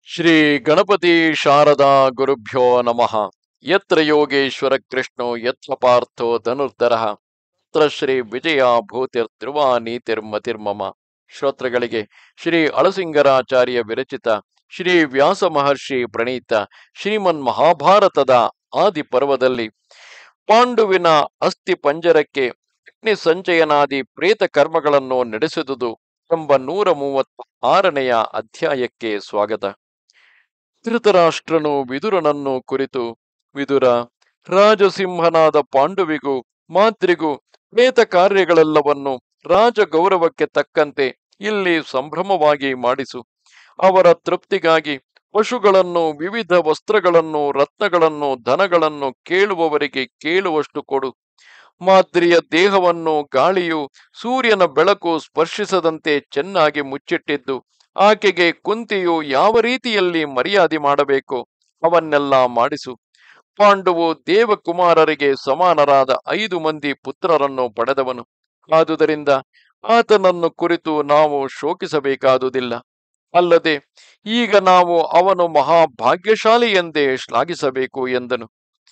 ಶ್ರೀ ಗಣಪತಿ ಶಾರದಾ ಗುರುಭ್ಯೋ ನಮಃ. ಯತ್ರ ಯೋಗೇಶ್ವರ ಕೃಷ್ಣೋ ಯತ್ರ ಪಾರ್ಥೋ ಧನುರ್ಧರಃ ತತ್ರ ಶ್ರೀ ವಿಜಯ ಭೂತಿರ್ಧ್ರುವ ನೀತಿರ್ಮತಿರ್ಮಮ. ಶ್ರೋತೃಗಳಿಗೆ ಶ್ರೀ ಅಳಸಿಂಗರಾಚಾರ್ಯ ವಿರಚಿತ ಶ್ರೀ ವ್ಯಾಸ ಮಹರ್ಷಿ ಪ್ರಣೀತ ಶ್ರೀಮನ್ ಮಹಾಭಾರತದ ಆದಿ ಪರ್ವದಲ್ಲಿ ಪಾಂಡುವಿನ ಅಸ್ಥಿ ಪಂಜರಕ್ಕೆ ಅಗ್ನಿ ಸಂಚಯನಾದಿ ಪ್ರೇತ ಕರ್ಮಗಳನ್ನು ನಡೆಸಿದುದು ಎಂಬ 136ನೆಯ ಅಧ್ಯಾಯಕ್ಕೆ ಸ್ವಾಗತ. ಧೃತರಾಷ್ಟ್ರನು ವಿದುರನನ್ನು ಕುರಿತು, ವಿದುರ, ರಾಜಸಿಂಹನಾದ ಪಾಂಡುವಿಗೂ ಮಾದ್ರಿಗೂ ಪ್ರೇತ ಕಾರ್ಯಗಳೆಲ್ಲವನ್ನು ರಾಜ ಗೌರವಕ್ಕೆ ತಕ್ಕಂತೆ ಇಲ್ಲಿ ಸಂಭ್ರಮವಾಗಿ ಮಾಡಿಸು. ಅವರ ತೃಪ್ತಿಗಾಗಿ ಪಶುಗಳನ್ನು, ವಿವಿಧ ವಸ್ತ್ರಗಳನ್ನು, ರತ್ನಗಳನ್ನು, ಧನಗಳನ್ನು ಕೇಳುವವರಿಗೆ ಕೇಳುವಷ್ಟು ಕೊಡು. ಮಾದ್ರಿಯ ದೇಹವನ್ನು ಗಾಳಿಯು, ಸೂರ್ಯನ ಬೆಳಕು ಸ್ಪರ್ಶಿಸದಂತೆ ಚೆನ್ನಾಗಿ ಮುಚ್ಚಿಟ್ಟಿದ್ದು, ಆಕೆಗೆ ಕುಂತಿಯು ಯಾವ ರೀತಿಯಲ್ಲಿ ಮರ್ಯಾದೆ ಮಾಡಬೇಕು ಅವನ್ನೆಲ್ಲ ಮಾಡಿಸು. ಪಾಂಡುವು ದೇವಕುಮಾರರಿಗೆ ಸಮಾನರಾದ 5 ಮಂದಿ ಪುತ್ರರನ್ನು ಪಡೆದವನು. ಆದುದರಿಂದ ಆತನನ್ನು ಕುರಿತು ನಾವು ಶೋಕಿಸಬೇಕಾದುದಿಲ್ಲ. ಅಲ್ಲದೆ ಈಗ ನಾವು ಅವನು ಮಹಾಭಾಗ್ಯಶಾಲಿ ಎಂದೇ ಶ್ಲಾಘಿಸಬೇಕು ಎಂದನು.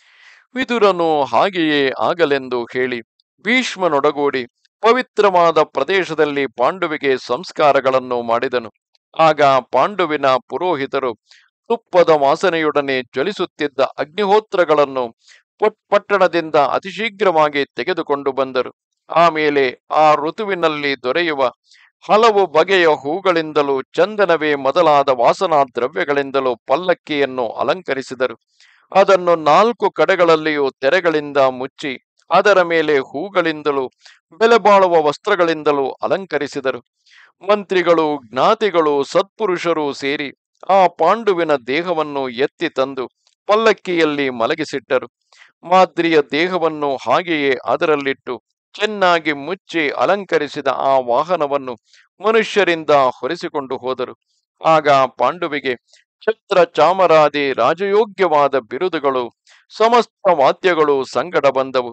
ವಿದುರನು ಹಾಗೆಯೇ ಆಗಲೆಂದು ಹೇಳಿ ಭೀಷ್ಮನೊಡಗೂಡಿ ಪವಿತ್ರವಾದ ಪ್ರದೇಶದಲ್ಲಿ ಪಾಂಡುವಿಗೆ ಸಂಸ್ಕಾರಗಳನ್ನು ಮಾಡಿದನು. ಆಗ ಪಾಂಡುವಿನ ಪುರೋಹಿತರು ತುಪ್ಪದ ವಾಸನೆಯೊಡನೆ ಜ್ವಲಿಸುತ್ತಿದ್ದ ಅಗ್ನಿಹೋತ್ರಗಳನ್ನು ಪಟ್ಟಣದಿಂದ ಅತಿಶೀಘ್ರವಾಗಿ ತೆಗೆದುಕೊಂಡು ಬಂದರು. ಆಮೇಲೆ ಆ ಋತುವಿನಲ್ಲಿ ದೊರೆಯುವ ಹಲವು ಬಗೆಯ ಹೂಗಳಿಂದಲೂ ಚಂದನವೇ ಮೊದಲಾದ ವಾಸನಾ ದ್ರವ್ಯಗಳಿಂದಲೂ ಪಲ್ಲಕ್ಕಿಯನ್ನು ಅಲಂಕರಿಸಿದರು. ಅದನ್ನು 4 ಕಡೆಗಳಲ್ಲಿಯೂ ತೆರೆಗಳಿಂದ ಮುಚ್ಚಿ ಅದರ ಮೇಲೆ ಹೂಗಳಿಂದಲೂ ಬೆಲೆ ಬಾಳುವ ವಸ್ತ್ರಗಳಿಂದಲೂ ಅಲಂಕರಿಸಿದರು. ಮಂತ್ರಿಗಳು, ಜ್ಞಾತಿಗಳು, ಸತ್ಪುರುಷರು ಸೇರಿ ಆ ಪಾಂಡುವಿನ ದೇಹವನ್ನು ಎತ್ತಿ ತಂದು ಪಲ್ಲಕ್ಕಿಯಲ್ಲಿ ಮಲಗಿಸಿಟ್ಟರು. ಮಾದ್ರಿಯ ದೇಹವನ್ನು ಹಾಗೆಯೇ ಅದರಲ್ಲಿಟ್ಟು ಚೆನ್ನಾಗಿ ಮುಚ್ಚಿ ಅಲಂಕರಿಸಿದ ಆ ವಾಹನವನ್ನು ಮನುಷ್ಯರಿಂದ ಹೊರಿಸಿಕೊಂಡು ಹೋದರು. ಆಗ ಪಾಂಡುವಿಗೆ ಛತ್ರ ಚಾಮರಾದಿ ರಾಜಯೋಗ್ಯವಾದ ಬಿರುದುಗಳು, ಸಮಸ್ತ ವಾದ್ಯಗಳು ಸಂಗಡ ಬಂದವು.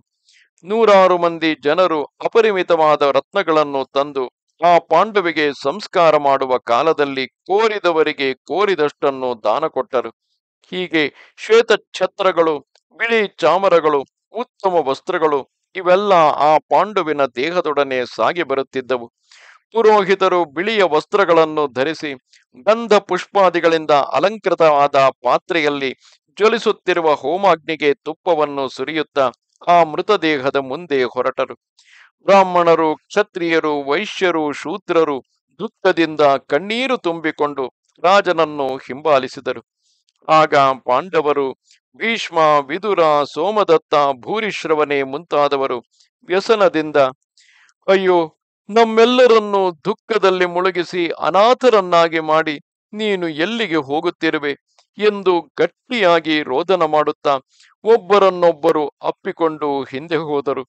100 ಮಂದಿ ಜನರು ಅಪರಿಮಿತವಾದ ರತ್ನಗಳನ್ನು ತಂದು ಆ ಪಾಂಡುವಿಗೆ ಸಂಸ್ಕಾರ ಮಾಡುವ ಕಾಲದಲ್ಲಿ ಕೋರಿದವರಿಗೆ ಕೋರಿದಷ್ಟನ್ನು ದಾನ ಕೊಟ್ಟರು. ಹೀಗೆ ಶ್ವೇತ ಛತ್ರಗಳು, ಬಿಳಿ ಚಾಮರಗಳು, ಉತ್ತಮ ವಸ್ತ್ರಗಳು ಇವೆಲ್ಲ ಆ ಪಾಂಡುವಿನ ದೇಹದೊಡನೆ ಸಾಗಿ ಬರುತ್ತಿದ್ದವು. ಪುರೋಹಿತರು ಬಿಳಿಯ ವಸ್ತ್ರಗಳನ್ನು ಧರಿಸಿ ಗಂಧ ಪುಷ್ಪಾದಿಗಳಿಂದ ಅಲಂಕೃತವಾದ ಪಾತ್ರೆಯಲ್ಲಿ ಜ್ವಲಿಸುತ್ತಿರುವ ಹೋಮಾಗ್ನಿಗೆ ತುಪ್ಪವನ್ನು ಸುರಿಯುತ್ತಾ ಆ ಮೃತದೇಹದ ಮುಂದೆ ಹೊರಟರು. ಬ್ರಾಹ್ಮಣರು, ಕ್ಷತ್ರಿಯರು, ವೈಶ್ಯರು, ಶೂದ್ರರು ದುಃಖದಿಂದ ಕಣ್ಣೀರು ತುಂಬಿಕೊಂಡು ರಾಜನನ್ನು ಹಿಂಬಾಲಿಸಿದರು. ಆಗ ಪಾಂಡವರು, ಭೀಷ್ಮ, ವಿದುರ, ಸೋಮದತ್ತ, ಭೂರಿಶ್ರವನೇ ಮುಂತಾದವರು ವ್ಯಸನದಿಂದ, ಅಯ್ಯೋ, ನಮ್ಮೆಲ್ಲರನ್ನು ದುಃಖದಲ್ಲಿ ಮುಳುಗಿಸಿ ಅನಾಥರನ್ನಾಗಿ ಮಾಡಿ ನೀನು ಎಲ್ಲಿಗೆ ಹೋಗುತ್ತಿರುವೆ ಎಂದು ಗಟ್ಟಿಯಾಗಿ ರೋದನ ಮಾಡುತ್ತಾ ಒಬ್ಬರನ್ನೊಬ್ಬರು ಅಪ್ಪಿಕೊಂಡು ಹಿಂದೆ ಹೋದರು.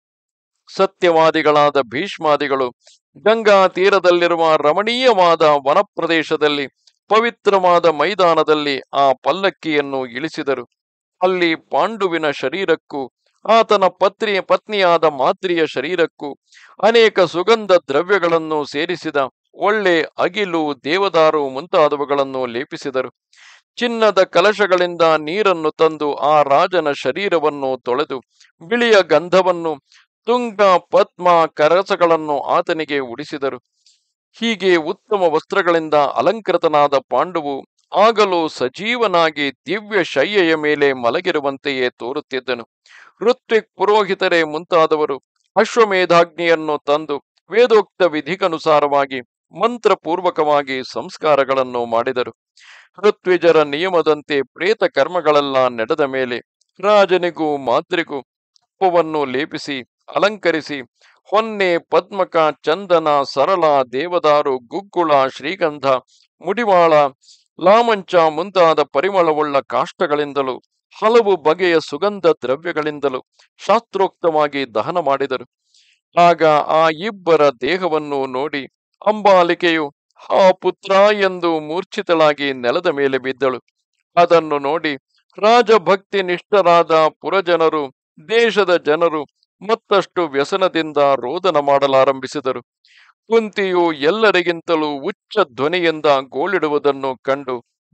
ಸತ್ಯವಾದಿಗಳಾದ ಭೀಷ್ಮಾದಿಗಳು ಗಂಗಾ ತೀರದಲ್ಲಿರುವ ರಮಣೀಯವಾದ ವನಪ್ರದೇಶದಲ್ಲಿ ಪವಿತ್ರವಾದ ಮೈದಾನದಲ್ಲಿ ಆ ಪಲ್ಲಕ್ಕಿಯನ್ನು ಇಳಿಸಿದರು. ಅಲ್ಲಿ ಪಾಂಡುವಿನ ಶರೀರಕ್ಕೂ ಆತನ ಪತ್ನಿಯಾದ ಮಾದ್ರಿಯ ಶರೀರಕ್ಕೂ ಅನೇಕ ಸುಗಂಧ ದ್ರವ್ಯಗಳನ್ನು ಸೇರಿಸಿದ ಒಳ್ಳೆ ಅಗಿಲು, ದೇವದಾರು ಮುಂತಾದವುಗಳನ್ನು ಲೇಪಿಸಿದರು. ಚಿನ್ನದ ಕಲಶಗಳಿಂದ ನೀರನ್ನು ತಂದು ಆ ರಾಜನ ಶರೀರವನ್ನು ತೊಳೆದು ಬಿಳಿಯ ಗಂಧವನ್ನು, ತುಂಗ, ಪದ್ಮ, ಕರಸಗಳನ್ನು ಆತನಿಗೆ ಉಡಿಸಿದರು. ಹೀಗೆ ಉತ್ತಮ ವಸ್ತ್ರಗಳಿಂದ ಅಲಂಕೃತನಾದ ಪಾಂಡುವು ಆಗಲೂ ಸಜೀವನಾಗಿ ದಿವ್ಯ ಶಯ್ಯೆಯ ಮೇಲೆ ಮಲಗಿರುವಂತೆಯೇ ತೋರುತ್ತಿದ್ದನು. ಋತ್ವಿಕ್, ಪುರೋಹಿತರೇ ಮುಂತಾದವರು ಅಶ್ವಮೇಧಾಗ್ನಿಯನ್ನು ತಂದು ವೇದೋಕ್ತ ವಿಧಿಗನುಸಾರವಾಗಿ ಮಂತ್ರಪೂರ್ವಕವಾಗಿ ಸಂಸ್ಕಾರಗಳನ್ನು ಮಾಡಿದರು. ಋತ್ವಿಜರ ನಿಯಮದಂತೆ ಪ್ರೇತ ಕರ್ಮಗಳೆಲ್ಲ ನಡೆದ ಮೇಲೆ ರಾಜನಿಗೂ ಮಾದ್ರಿಗೂ ತುಪ್ಪವನ್ನು ಲೇಪಿಸಿ ಅಲಂಕರಿಸಿ ಹೊನ್ನೆ, ಪದ್ಮಕ, ಚಂದನ, ಸರಳ, ದೇವದಾರು, ಗುಗ್ಗುಳ, ಶ್ರೀಗಂಧ, ಮುಡಿವಾಳ, ಲಾಮಂಚ ಮುಂತಾದ ಪರಿಮಳವುಳ್ಳ ಕಾಷ್ಟಗಳಿಂದಲೂ ಹಲವು ಬಗೆಯ ಸುಗಂಧ ದ್ರವ್ಯಗಳಿಂದಲೂ ಶಾಸ್ತ್ರೋಕ್ತವಾಗಿ ದಹನ ಮಾಡಿದರು. ಆಗ ಆ ಇಬ್ಬರ ದೇಹವನ್ನು ನೋಡಿ ಅಂಬಾಲಿಕೆಯು ಆ ಪುತ್ರ ಎಂದು ಮೂರ್ಛಿತಳಾಗಿ ನೆಲದ ಮೇಲೆ ಬಿದ್ದಳು. ಅದನ್ನು ನೋಡಿ ರಾಜಭಕ್ತಿ ನಿಷ್ಠರಾದ ಪುರಜನರು, ದೇಶದ ಜನರು ಮತ್ತಷ್ಟು ವ್ಯಸನದಿಂದ ರೋದನ ಮಾಡಲಾರಂಭಿಸಿದರು. ಕುಂತಿಯು ಎಲ್ಲರಿಗಿಂತಲೂ ಉಚ್ಚ ಧ್ವನಿಯಿಂದ ಗೋಳಿಡುವುದನ್ನು ಕಂಡು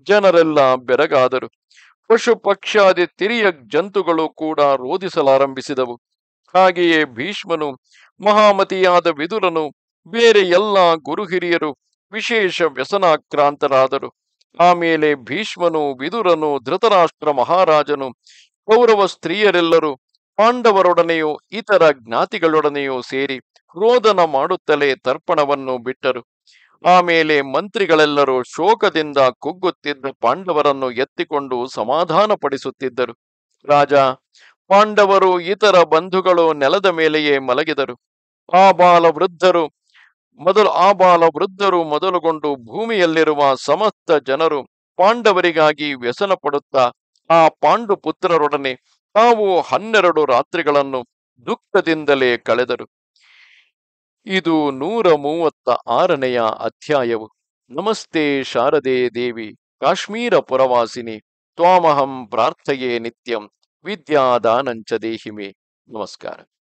ಜನರೆಲ್ಲ ಬೆರಗಾದರು. ಪಶು ಪಕ್ಷಾದಿ ತಿರಿಯ ಜಂತುಗಳು ಕೂಡ ರೋಧಿಸಲಾರಂಭಿಸಿದವು. ಹಾಗೆಯೇ ಭೀಷ್ಮನು, ಮಹಾಮತಿಯಾದ ವಿದುರನು, ಬೇರೆ ಎಲ್ಲ ಗುರು ಹಿರಿಯರು ವಿಶೇಷ ವ್ಯಸನಾಕ್ರಾಂತರಾದರು. ಆಮೇಲೆ ಭೀಷ್ಮನು, ವಿದುರನು, ಧೃತರಾಷ್ಟ್ರ ಮಹಾರಾಜನು, ಕೌರವ ಸ್ತ್ರೀಯರೆಲ್ಲರೂ ಪಾಂಡವರೊಡನೆಯೂ ಇತರ ಜ್ಞಾತಿಗಳೊಡನೆಯೂ ಸೇರಿ ರೋದನ ಮಾಡುತ್ತಲೇ ತರ್ಪಣವನ್ನು ಬಿಟ್ಟರು. ಆಮೇಲೆ ಮಂತ್ರಿಗಳೆಲ್ಲರೂ ಶೋಕದಿಂದ ಕುಗ್ಗುತ್ತಿದ್ದ ಪಾಂಡವರನ್ನು ಎತ್ತಿಕೊಂಡು ಸಮಾಧಾನಪಡಿಸುತ್ತಿದ್ದರು. ರಾಜ, ಪಾಂಡವರು ಇತರ ಬಂಧುಗಳು ನೆಲದ ಮೇಲೆಯೇ ಮಲಗಿದರು. ಆ ಬಾಲ ವೃದ್ಧರು ಮೊದಲುಗೊಂಡು ಭೂಮಿಯಲ್ಲಿರುವ ಸಮಸ್ತ ಜನರು ಪಾಂಡವರಿಗಾಗಿ ವ್ಯಸನ ಪಡುತ್ತಾ ಆ ಪಾಂಡು ಪುತ್ರರೊಡನೆ ತಾವು 12 ರಾತ್ರಿಗಳನ್ನು ದುಃಖದಿಂದಲೇ ಕಳೆದರು. ಇದು 136ನೆಯ ಅಧ್ಯಾಯವು. ನಮಸ್ತೆ ಶಾರದೆ ದೇವಿ, ಕಾಶ್ಮೀರ ಪುರವಾಸಿನಿ, ತ್ವಾಮಹಂ ಪ್ರಾರ್ಥಯೇ ನಿತ್ಯಂ, ವಿದ್ಯಾದಾನಂಚ ದೇಹಿಮೆ. ನಮಸ್ಕಾರ.